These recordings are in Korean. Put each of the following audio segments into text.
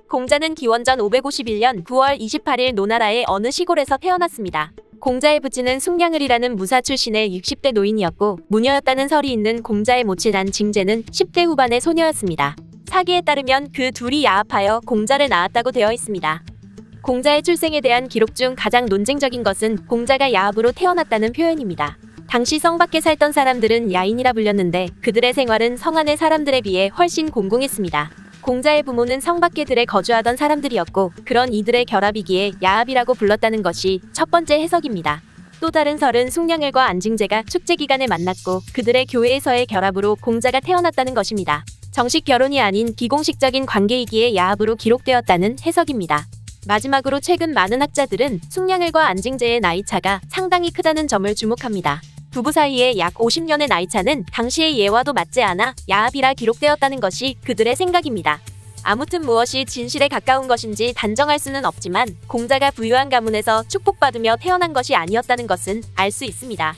공자는 기원전 551년 9월 28일 노나라의 어느 시골에서 태어났습니다. 공자의 부친은 숭냥을이라는 무사 출신의 60대 노인이었고 무녀였다는 설이 있는 공자의 모친한 징제는 10대 후반의 소녀였습니다. 사기에 따르면 그 둘이 야합하여 공자를 낳았다고 되어 있습니다. 공자의 출생에 대한 기록 중 가장 논쟁적인 것은 공자가 야합으로 태어났다는 표현입니다. 당시 성 밖에 살던 사람들은 야인이라 불렸는데 그들의 생활은 성 안의 사람들에 비해 훨씬 공공했습니다. 공자의 부모는 성 밖에 들에 거주하던 사람들이었고 그런 이들의 결합이기에 야합이라고 불렀다는 것이 첫 번째 해석입니다. 또 다른 설은 숭냥을과 안징제가 축제 기간에 만났고 그들의 교회에서의 결합으로 공자가 태어났다는 것입니다. 정식 결혼이 아닌 비공식적인 관계이기에 야합으로 기록되었다는 해석입니다. 마지막으로 최근 많은 학자들은 숭냥을과 안징제의 나이차가 상당히 크다는 점을 주목합니다. 부부 사이에 약 50년의 나이차는 당시의 예와도 맞지 않아 야합이라 기록되었다는 것이 그들의 생각입니다. 아무튼 무엇이 진실에 가까운 것인지 단정할 수는 없지만 공자가 부유한 가문에서 축복받으며 태어난 것이 아니었다는 것은 알 수 있습니다.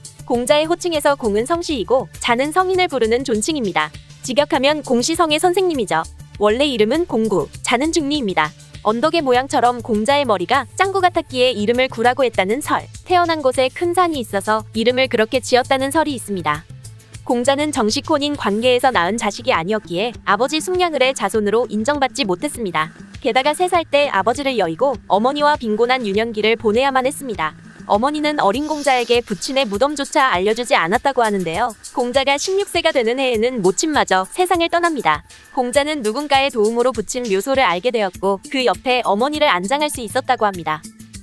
공자의 호칭에서 공은 성씨이고 자는 성인을 부르는 존칭입니다. 직역하면 공시성의 선생님이죠. 원래 이름은 공구, 자는 중리입니다. 언덕의 모양처럼 공자의 머리가 짱구 같았기에 이름을 구라고 했다는 설, 태어난 곳에 큰 산이 있어서 이름을 그렇게 지었다는 설이 있습니다. 공자는 정식 혼인 관계에서 낳은 자식이 아니었기에 아버지 숭냥을의 자손으로 인정받지 못했습니다. 게다가 3살 때 아버지를 여의고 어머니와 빈곤한 유년기를 보내야만 했습니다. 어머니는 어린 공자에게 부친의 무덤조차 알려주지 않았다고 하는데요. 공자가 16세가 되는 해에는 모친마저 세상을 떠납니다. 공자는 누군가의 도움으로 부친 묘소를 알게 되었고 그 옆에 어머니를 안장할 수 있었다고 합니다.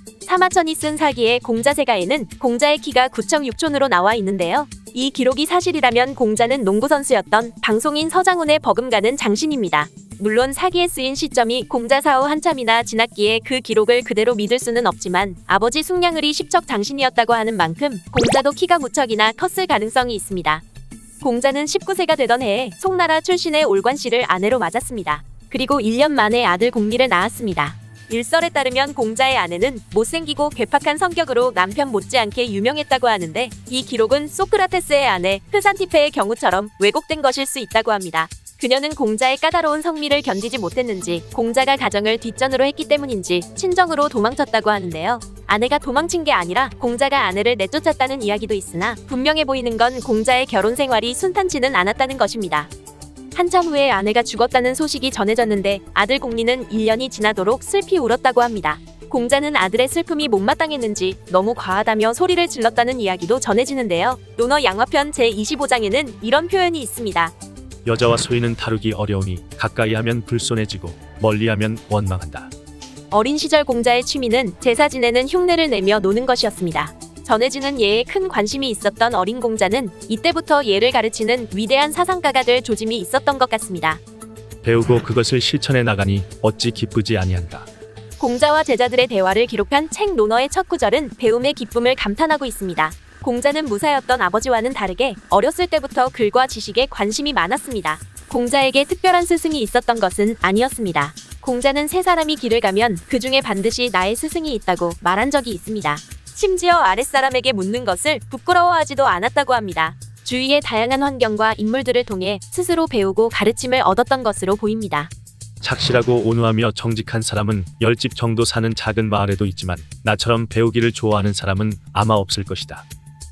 사마천이 쓴 사기의 공자세가에는 공자의 키가 9.6촌으로 나와 있는데요. 이 기록이 사실이라면 공자는 농구선수였던 방송인 서장훈의 버금가는 장신입니다. 물론 사기에 쓰인 시점이 공자 사후 한참이나 지났기에 그 기록을 그대로 믿을 수는 없지만 아버지 숭냥을이 십척 장신이었다고 하는 만큼 공자도 키가 무척이나 컸을 가능성이 있습니다. 공자는 19세가 되던 해에 송나라 출신의 올관씨를 아내로 맞았습니다. 그리고 1년 만에 아들 공리를 낳았습니다. 일설에 따르면 공자의 아내는 못생기고 괴팍한 성격으로 남편 못지않게 유명했다고 하는데 이 기록은 소크라테스의 아내 크산티페의 경우처럼 왜곡된 것일 수 있다고 합니다. 그녀는 공자의 까다로운 성미를 견디지 못했는지 공자가 가정을 뒷전으로 했기 때문인지 친정으로 도망쳤다고 하는데요. 아내가 도망친 게 아니라 공자가 아내를 내쫓았다는 이야기도 있으나 분명해 보이는 건 공자의 결혼 생활이 순탄치는 않았다는 것입니다. 한참 후에 아내가 죽었다는 소식이 전해졌는데 아들 공리는 1년이 지나도록 슬피 울었다고 합니다. 공자는 아들의 슬픔이 못마땅했는지 너무 과하다며 소리를 질렀다는 이야기도 전해지는데요. 논어 양화편 제25장에는 이런 표현이 있습니다. 여자와 소인은 다루기 어려우니 가까이 하면 불손해지고 멀리하면 원망한다. 어린 시절 공자의 취미는 제사 지내는 흉내를 내며 노는 것이었습니다. 전해지는 예에 큰 관심이 있었던 어린 공자는 이때부터 예를 가르치는 위대한 사상가가 될 조짐이 있었던 것 같습니다. 배우고 그것을 실천해 나가니 어찌 기쁘지 아니한가. 공자와 제자들의 대화를 기록한 책 논어의 첫 구절은 배움의 기쁨을 감탄하고 있습니다. 공자는 무사였던 아버지와는 다르게 어렸을 때부터 글과 지식에 관심이 많았습니다. 공자에게 특별한 스승이 있었던 것은 아니었습니다. 공자는 3사람이 길을 가면 그 중에 반드시 나의 스승이 있다고 말한 적이 있습니다. 심지어 아랫사람에게 묻는 것을 부끄러워하지도 않았다고 합니다. 주위의 다양한 환경과 인물들을 통해 스스로 배우고 가르침을 얻었던 것으로 보입니다. 착실하고 온유하며 정직한 사람은 10집 정도 사는 작은 마을에도 있지만 나처럼 배우기를 좋아하는 사람은 아마 없을 것이다.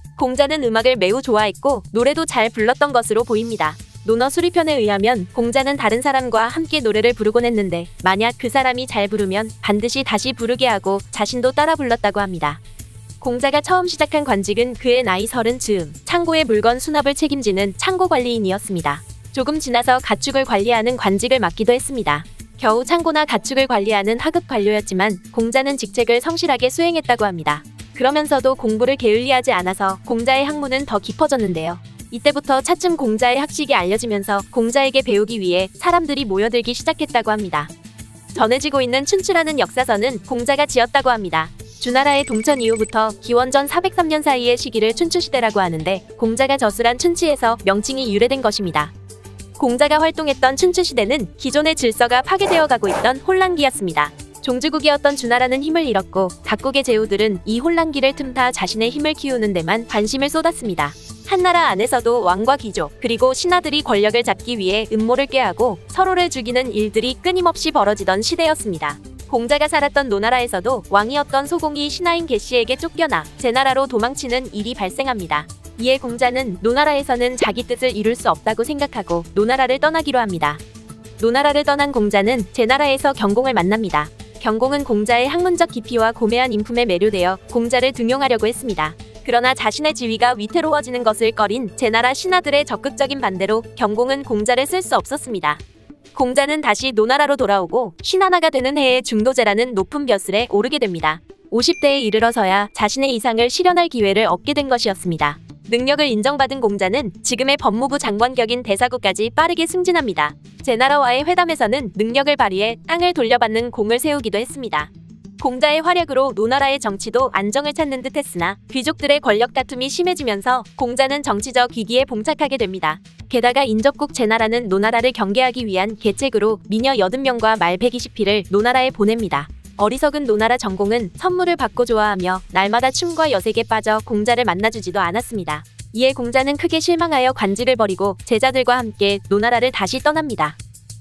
공자는 음악을 매우 좋아했고 노래도 잘 불렀던 것으로 보입니다. 논어 수리편에 의하면 공자는 다른 사람과 함께 노래를 부르곤 했는데 만약 그 사람이 잘 부르면 반드시 다시 부르게 하고 자신도 따라 불렀다고 합니다. 공자가 처음 시작한 관직은 그의 나이 30즈음 창고의 물건 수납을 책임지는 창고관리인이었습니다. 조금 지나서 가축을 관리하는 관직을 맡기도 했습니다. 겨우 창고나 가축을 관리하는 하급 관료였지만 공자는 직책을 성실하게 수행했다고 합니다. 그러면서도 공부를 게을리하지 않아서 공자의 학문은 더 깊어졌는데요. 이때부터 차츰 공자의 학식이 알려지면서 공자에게 배우기 위해 사람들이 모여들기 시작했다고 합니다. 전해지고 있는 춘추라는 역사서는 공자가 지었다고 합니다. 주나라의 동천 이후부터 기원전 403년 사이의 시기를 춘추시대라고 하는데 공자가 저술한 춘치에서 명칭이 유래된 것입니다. 공자가 활동했던 춘추시대는 기존의 질서가 파괴되어 가고 있던 혼란기였습니다. 종주국이었던 주나라는 힘을 잃었고 각국의 제후들은 이 혼란기를 틈타 자신의 힘을 키우는 데만 관심을 쏟았습니다. 한나라 안에서도 왕과 귀족 그리고 신하들이 권력을 잡기 위해 음모를 꾀하고 서로를 죽이는 일들이 끊임없이 벌어지던 시대였습니다. 공자가 살았던 노나라에서도 왕이었던 소공이 신하인 개씨에게 쫓겨나 제나라로 도망치는 일이 발생합니다. 이에 공자는 노나라에서는 자기 뜻을 이룰 수 없다고 생각하고 노나라를 떠나기로 합니다. 노나라를 떠난 공자는 제나라에서 경공을 만납니다. 경공은 공자의 학문적 깊이와 고매한 인품에 매료되어 공자를 등용하려고 했습니다. 그러나 자신의 지위가 위태로워지는 것을 꺼린 제나라 신하들의 적극적인 반대로 경공은 공자를 쓸 수 없었습니다. 공자는 다시 노나라로 돌아오고 신하나가 되는 해에 중도제라는 높은 벼슬에 오르게 됩니다. 50대에 이르러서야 자신의 이상을 실현할 기회를 얻게 된 것이었습니다. 능력을 인정받은 공자는 지금의 법무부 장관격인 대사구까지 빠르게 승진합니다. 제나라와의 회담에서는 능력을 발휘해 땅을 돌려받는 공을 세우기도 했습니다. 공자의 활약으로 노나라의 정치도 안정을 찾는 듯 했으나 귀족들의 권력 다툼이 심해지면서 공자는 정치적 위기에 봉착하게 됩니다. 게다가 인접국 제나라는 노나라를 경계하기 위한 계책으로 미녀 80명과 말 120匹를 노나라에 보냅니다. 어리석은 노나라 정공은 선물을 받고 좋아하며 날마다 춤과 여색에 빠져 공자를 만나주지도 않았습니다. 이에 공자는 크게 실망하여 관직을 버리고 제자들과 함께 노나라를 다시 떠납니다.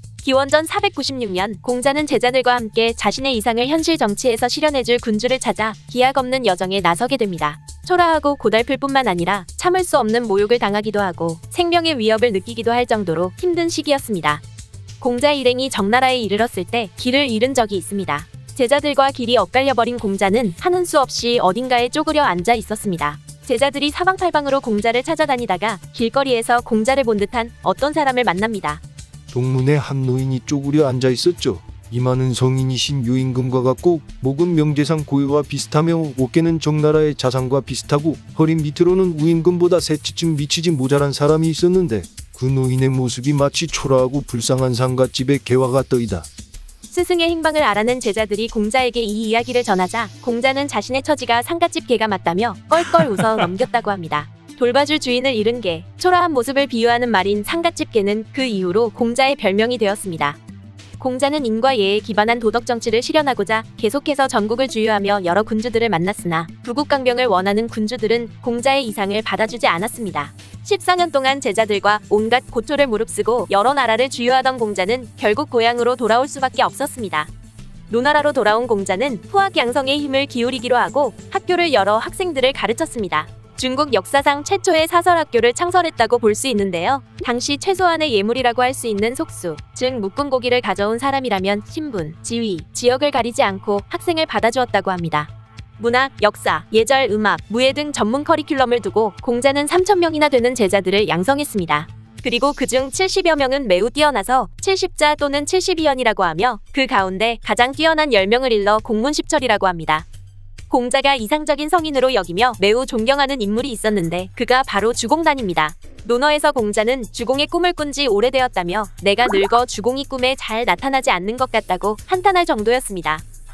기원전 496년 공자는 제자들과 함께 자신의 이상을 현실 정치에서 실현해줄 군주를 찾아 기약 없는 여정에 나서게 됩니다. 초라하고 고달플 뿐만 아니라 참을 수 없는 모욕을 당하기도 하고 생명의 위협을 느끼기도 할 정도로 힘든 시기였습니다. 공자 일행이 정나라에 이르렀을 때 길을 잃은 적이 있습니다. 제자들과 길이 엇갈려버린 공자는 하는 수 없이 어딘가에 쪼그려 앉아 있었습니다. 제자들이 사방팔방으로 공자를 찾아다니다가 길거리에서 공자를 본 듯한 어떤 사람을 만납니다. 동문에 한 노인이 쪼그려 앉아 있었죠. 이마는 성인이신 유임금과 같고 목은 명재상 고유와 비슷하며 어깨는 정나라의 자상과 비슷하고 허리 밑으로는 우임금보다 세치쯤 미치지 모자란 사람이 있었는데 그 노인의 모습이 마치 초라하고 불쌍한 상갓집의 개와 같더이다. 스승의 행방을 알아낸 제자들이 공자에게 이 이야기를 전하자 공자는 자신의 처지가 상갓집 개가 맞다며 껄껄 웃어 넘겼다고 합니다. 돌봐줄 주인을 잃은 개, 초라한 모습을 비유하는 말인 상갓집 개는 그 이후로 공자의 별명이 되었습니다. 공자는 인과 예에 기반한 도덕 정치를 실현하고자 계속해서 전국을 주유하며 여러 군주들을 만났으나 부국강병을 원하는 군주들은 공자의 이상을 받아주지 않았습니다. 14년 동안 제자들과 온갖 고초를 무릅쓰고 여러 나라를 주유하던 공자는 결국 고향으로 돌아올 수밖에 없었습니다. 노나라로 돌아온 공자는 후학 양성에 힘을 기울이기로 하고 학교를 열어 학생들을 가르쳤습니다. 중국 역사상 최초의 사설학교를 창설했다고 볼 수 있는데요. 당시 최소한의 예물이라고 할 수 있는 속수, 즉 묶은 고기를 가져온 사람이라면 신분, 지위, 지역을 가리지 않고 학생을 받아주었다고 합니다. 문학, 역사, 예절, 음악, 무예 등 전문 커리큘럼을 두고 공자는 3,000명이나 되는 제자들을 양성했습니다. 그리고 그중 70여 명은 매우 뛰어나서 70자 또는 72연이라고 하며 그 가운데 가장 뛰어난 10명을 일러 공문십철이라고 합니다. 공자가 이상적인 성인으로 여기며 매우 존경하는 인물이 있었는데 그가 바로 주공단입니다. 논어에서 공자는 주공의 꿈을 꾼 지 오래되었다며 내가 늙어 주공이 꿈에 잘 나타나지 않는 것 같다고 한탄할 정도였습니다.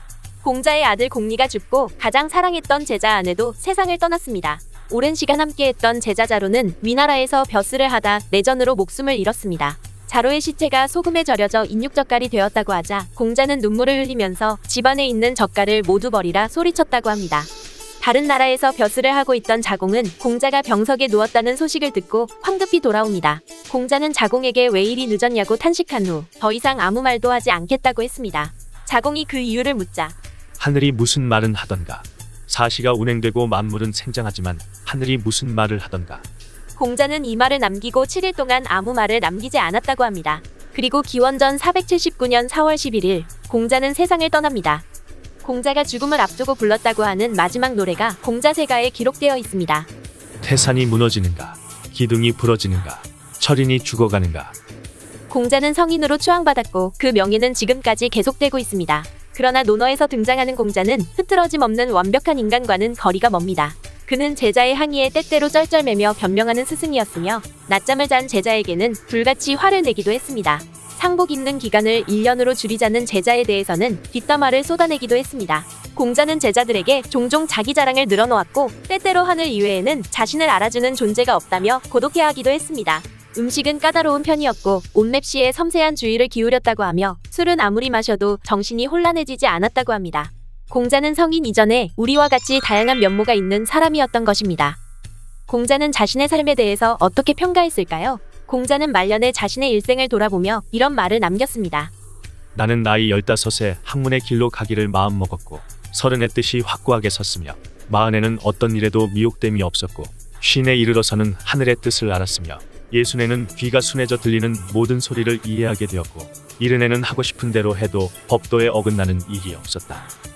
공자의 아들 공리가 죽고 가장 사랑했던 제자 아내도 세상을 떠났습니다. 오랜 시간 함께했던 제자 자로는 위나라에서 벼슬을 하다 내전으로 목숨을 잃었습니다. 자로의 시체가 소금에 절여져 인육젓갈이 되었다고 하자 공자는 눈물을 흘리면서 집안에 있는 젓갈을 모두 버리라 소리쳤다고 합니다. 다른 나라에서 벼슬을 하고 있던 자공은 공자가 병석에 누웠다는 소식을 듣고 황급히 돌아옵니다. 공자는 자공에게 왜 이리 늦었냐고 탄식한 후 더 이상 아무 말도 하지 않겠다고 했습니다. 자공이 그 이유를 묻자 하늘이 무슨 말은 하던가. 사시가 운행되고 만물은 생장하지만 하늘이 무슨 말을 하던가. 공자는 이 말을 남기고 7일 동안 아무 말을 남기지 않았다고 합니다. 그리고 기원전 479년 4월 11일 공자는 세상을 떠납니다. 공자가 죽음을 앞두고 불렀다고 하는 마지막 노래가 공자세가에 기록되어 있습니다. 태산이 무너지는가. 기둥이 부러지는가. 철인이 죽어가는가. 공자는 성인으로 추앙받았고 그 명예는 지금까지 계속되고 있습니다. 그러나 논어에서 등장하는 공자는 흐트러짐 없는 완벽한 인간과는 거리가 멉니다. 그는 제자의 항의에 때때로 쩔쩔매며 변명하는 스승이었으며 낮잠을 잔 제자에게는 불같이 화를 내기도 했습니다. 상복 입는 기간을 1년으로 줄이자는 제자에 대해서는 뒷담화를 쏟아내기도 했습니다. 공자는 제자들에게 종종 자기 자랑을 늘어놓았고 때때로 하늘 이외에는 자신을 알아주는 존재가 없다며 고독해하기도 했습니다. 음식은 까다로운 편이었고 옷맵시에 섬세한 주의를 기울였다고 하며 술은 아무리 마셔도 정신이 혼란해지지 않았다고 합니다. 공자는 성인 이전에 우리와 같이 다양한 면모가 있는 사람이었던 것입니다. 공자는 자신의 삶에 대해서 어떻게 평가했을까요? 공자는 말년에 자신의 일생을 돌아보며 이런 말을 남겼습니다. 나는 나이 15에 학문의 길로 가기를 마음먹었고 30의 뜻이 확고하게 섰으며 40에는 어떤 일에도 미혹됨이 없었고 50에 이르러서는 하늘의 뜻을 알았으며 60에는 귀가 순해져 들리는 모든 소리를 이해하게 되었고 70에는 하고 싶은 대로 해도 법도에 어긋나는 일이 없었다.